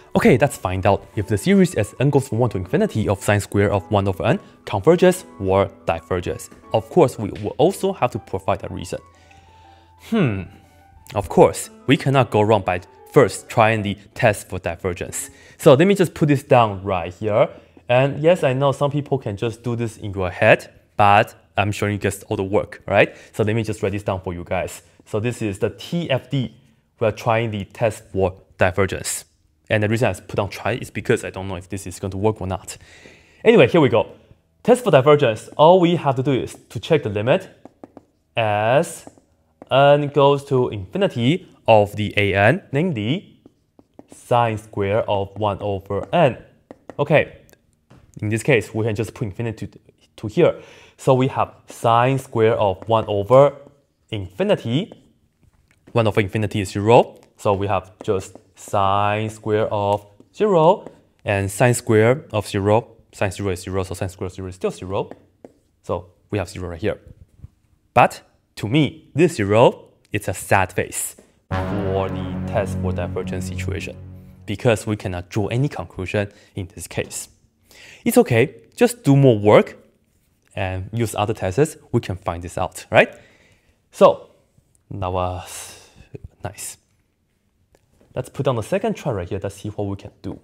Okay, let's find out if the series as n goes from 1 to infinity of sine square of 1 over n converges or diverges. Of course, we will also have to provide a reason. Of course, we cannot go wrong by first trying the test for divergence. So let me just put this down right here. And yes, I know some people can just do this in your head, but I'm showing you guys all the work, right? So let me just write this down for you guys. So this is the TFD. We are trying the test for divergence. And the reason I put on try is because I don't know if this is going to work or not. Anyway, here we go. Test for divergence. All we have to do is to check the limit as n goes to infinity of the an, namely sine square of 1 over n. Okay, in this case, we can just put infinity to here. So we have sine square of 1 over infinity. 1 over infinity is 0. So we have just sine square of 0 and sine square of 0. Sine 0 is 0, so sine square of 0 is still 0. So we have 0 right here. But to me, this 0 is a sad face for the test for divergence situation because we cannot draw any conclusion in this case. It's okay, just do more work and use other tests, we can find this out, right? So that was nice. Let's put on the second try right here. Let's see what we can do.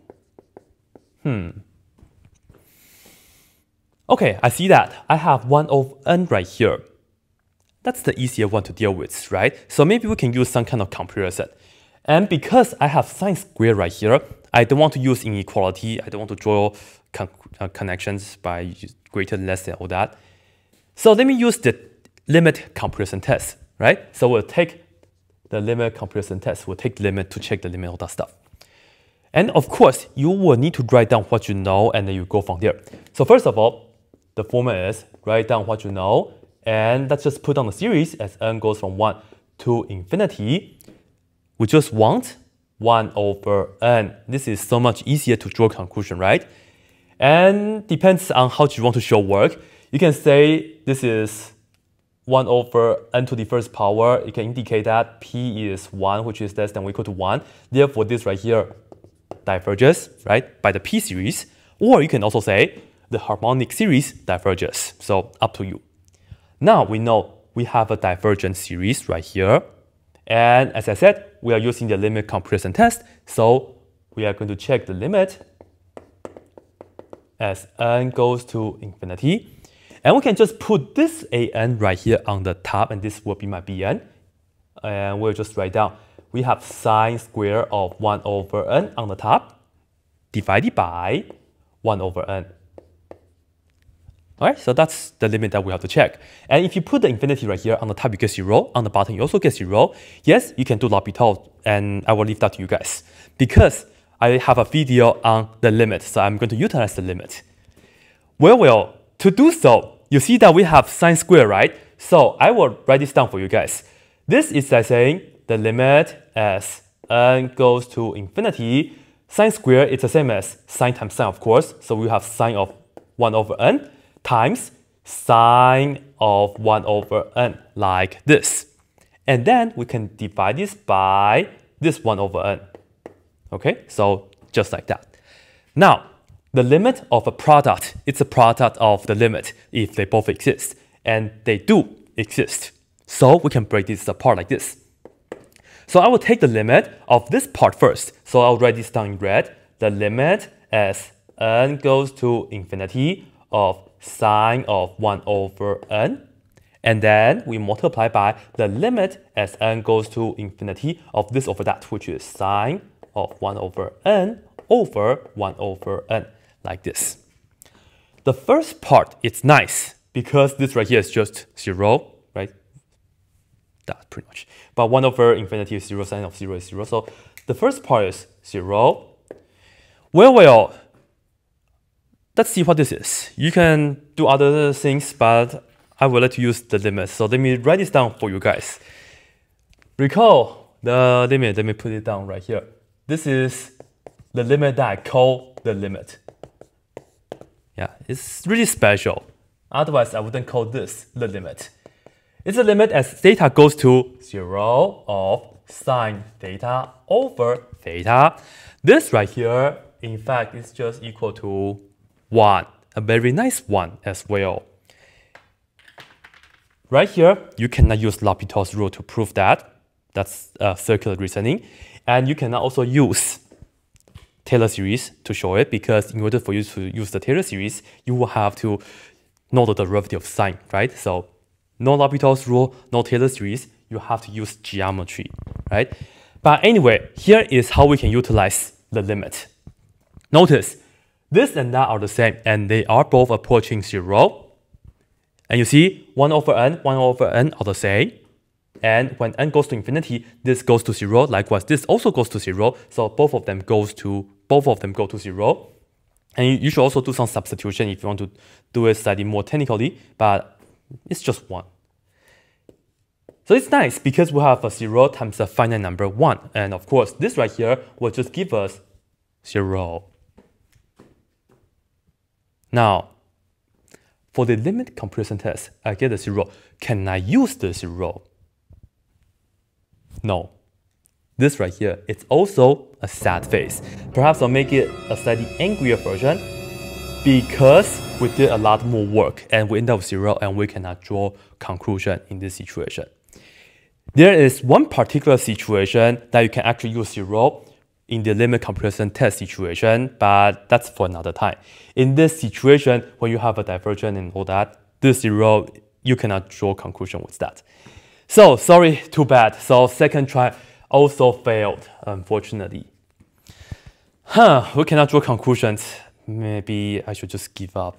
Okay, I see that. I have 1 over n right here. That's the easier one to deal with, right? So maybe we can use some kind of comparison. And because I have sine square right here, I don't want to use inequality. I don't want to draw connections by greater, less, than all that. So let me use the limit comparison test, right? So we'll take the limit comparison test. We'll take the limit to check the limit, all that stuff. And of course, you will need to write down what you know, and then you go from there. So first of all, the formula is write down what you know, and let's just put on the series as n goes from 1 to infinity. We just want 1 over n. This is so much easier to draw a conclusion, right? And depends on how you want to show work. You can say this is 1 over n to the first power. You can indicate that p is 1, which is less than or equal to 1. Therefore, this right here diverges, right, by the p series. Or you can also say the harmonic series diverges. So up to you. Now we know we have a divergent series right here. And as I said, we are using the limit comparison test. So we are going to check the limit as n goes to infinity. And we can just put this an right here on the top, and this will be my bn. And we'll just write down, we have sine square of 1 over n on the top, divided by 1 over n. All right, so that's the limit that we have to check. And if you put the infinity right here, on the top you get 0, on the bottom you also get 0. Yes, you can do L'Hopital, and I will leave that to you guys. Because I have a video on the limit, so I'm going to utilize the limit. Well, to do so, you see that we have sine square, right? So I will write this down for you guys. This is like saying the limit as n goes to infinity. Sine square is the same as sine times sine, of course. So we have sine of 1 over n times sine of 1 over n, like this. And then we can divide this by this 1 over n. Okay, so just like that. Now, the limit of a product, it's a product of the limit if they both exist. And they do exist. So we can break this apart like this. So I will take the limit of this part first. So I'll write this down in red. The limit as n goes to infinity of sine of 1 over n. And then we multiply by the limit as n goes to infinity of this over that, which is sine of 1 over n over 1 over n. Like this. The first part, it's nice because this right here is just 0, right? That's pretty much. But 1 over infinity is 0, sine of 0 is 0. So the first part is 0. Well, let's see what this is. You can do other things, but I would like to use the limit. So let me write this down for you guys. Recall the limit. Let me put it down right here. This is the limit that I call the limit. Yeah, it's really special. Otherwise, I wouldn't call this the limit. It's a limit as theta goes to 0 of sine theta over theta. This right here, in fact, is just equal to 1, a very nice one as well. Right here, you cannot use L'Hopital's rule to prove that. That's circular reasoning. And you cannot also use Taylor series to show it, because in order for you to use the Taylor series, you will have to know the derivative of sine, right? So no L'Hopital's rule, no Taylor series, you have to use geometry, right? But anyway, here is how we can utilize the limit. Notice, this and that are the same, and they are both approaching 0. And you see, 1 over n are the same. And when n goes to infinity, this goes to 0. Likewise, this also goes to 0. So both of them go to 0. And you should also do some substitution if you want to do it slightly more technically, but it's just 1. So it's nice because we have a 0 times a finite number 1. And of course, this right here will just give us 0. Now, for the limit comparison test, I get a 0. Can I use the 0? No. This right here, it's also a sad face. Perhaps I'll make it a slightly angrier version because we did a lot more work and we end up with 0 and we cannot draw conclusion in this situation. There is one particular situation that you can actually use 0 in the limit comparison test situation, but that's for another time. In this situation, when you have a divergence and all that, this 0, you cannot draw conclusion with that. So, sorry, too bad. So, second try also failed, unfortunately. We cannot draw conclusions. Maybe I should just give up.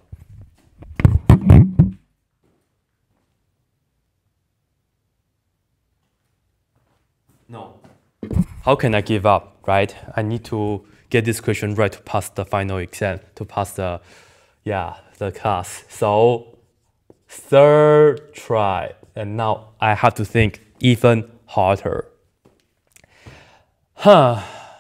No. How can I give up, right? I need to get this question right to pass the final exam, to pass the class. So, third try. And now I have to think even harder. I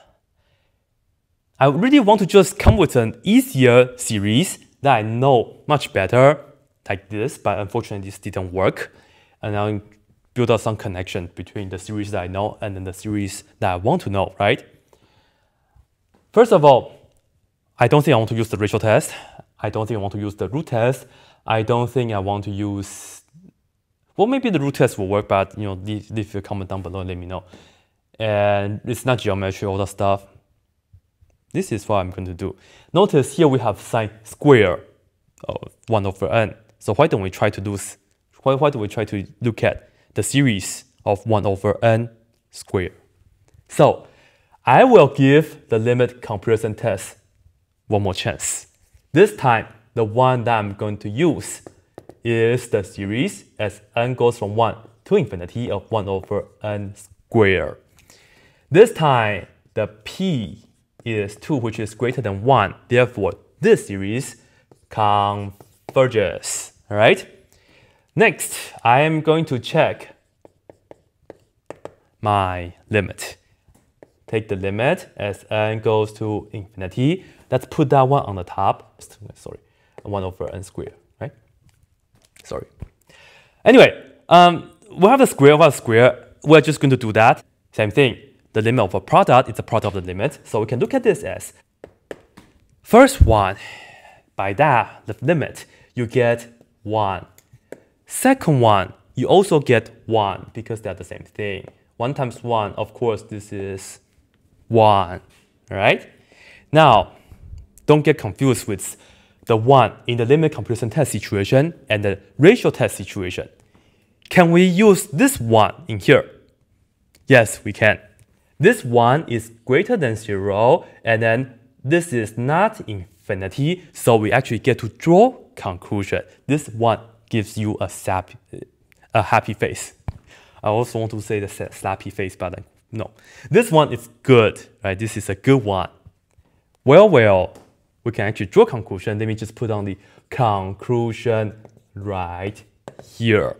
really want to just come with an easier series that I know much better, like this, but unfortunately this didn't work. And I'll build up some connection between the series that I know and then the series that I want to know, right? First of all, I don't think I want to use the ratio test. I don't think I want to use the root test. I don't think I want to use, well, maybe the root test will work, but leave your comment down below and let me know. And it's not geometry, all that stuff. This is what I'm going to do. Notice here we have sine square of 1 over n. So why don't we try to do, why do we try to look at the series of 1 over n squared? So I will give the limit comparison test one more chance. This time, the one that I'm going to use is the series as n goes from 1 to infinity of 1 over n squared. This time, the p is 2, which is greater than 1. Therefore, this series converges. All right? Next, I am going to check my limit. Take the limit as n goes to infinity. Let's put that one on the top. Sorry, 1 over n squared, right? Sorry. Anyway, we have a square, We're just going to do that. Same thing. The limit of a product is the product of the limit. So we can look at this as first one. By that, the limit, you get 1. Second one, you also get 1 because they're the same thing. 1 times 1, of course, this is 1. All right? Now, don't get confused with the 1 in the limit comparison test situation and the ratio test situation. Can we use this 1 in here? Yes, we can. This 1 is greater than 0, and then this is not infinity, so we actually get to draw conclusion. This 1 gives you a happy face. I also want to say the slappy face, but no. This one is good, right? This is a good one. Well, we can actually draw conclusion. Let me just put on the conclusion right here.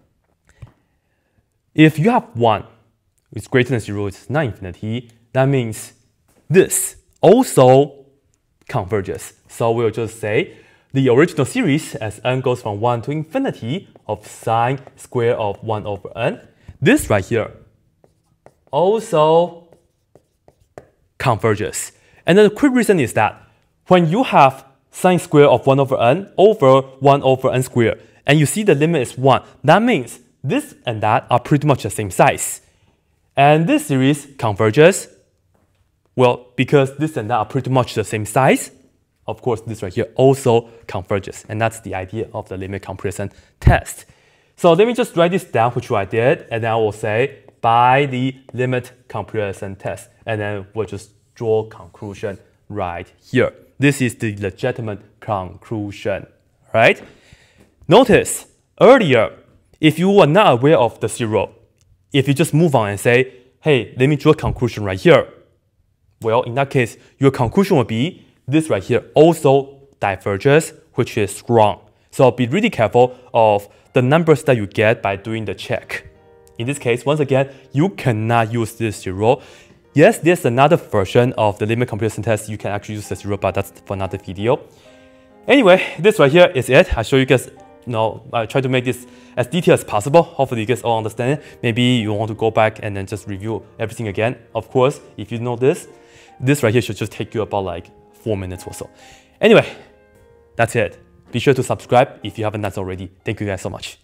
If you have 1, it's greater than 0, it's not infinity, that means this also converges. So we'll just say the original series as n goes from 1 to infinity of sine square of 1 over n. This right here also converges. And then the quick reason is that when you have sine square of 1 over n over 1 over n squared, and you see the limit is 1, that means this and that are pretty much the same size. And this series converges, well, because this and that are pretty much the same size, of course, this right here also converges. And that's the idea of the limit comparison test. So let me just write this down, which I did, and then I will say by the limit comparison test. And then we'll just draw conclusion right here. This is the legitimate conclusion, right? Notice earlier, if you were not aware of the zero, if you just move on and say, hey, let me draw a conclusion right here. Well, in that case, your conclusion will be this right here also diverges, which is wrong. So be really careful of the numbers that you get by doing the check. In this case, once again, you cannot use this zero. Yes, there's another version of the limit comparison test. You can actually use the zero, but that's for another video. Anyway, this right here is it. I show you guys, I try to make this as detailed as possible. Hopefully you guys all understand it. Maybe you want to go back and then just review everything again. Of course, if you know this right here should just take you about like 4 minutes or so. Anyway, that's it. Be sure to subscribe if you haven't done so already. Thank you guys so much.